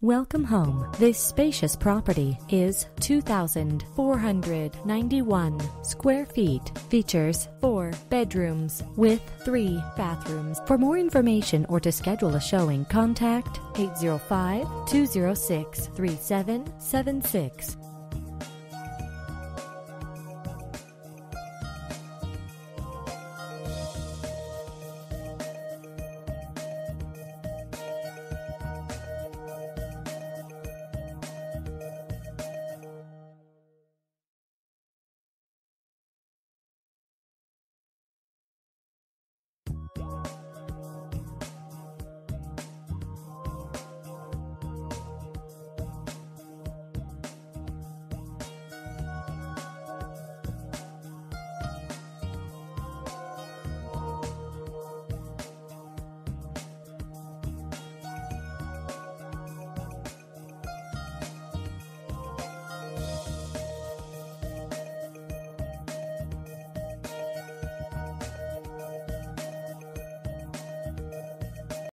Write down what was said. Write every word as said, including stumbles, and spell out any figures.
Welcome home. This spacious property is two thousand four hundred ninety-one square feet. Features four bedrooms with three bathrooms. For more information or to schedule a showing, contact eight zero five, two zero six, three seven seven six.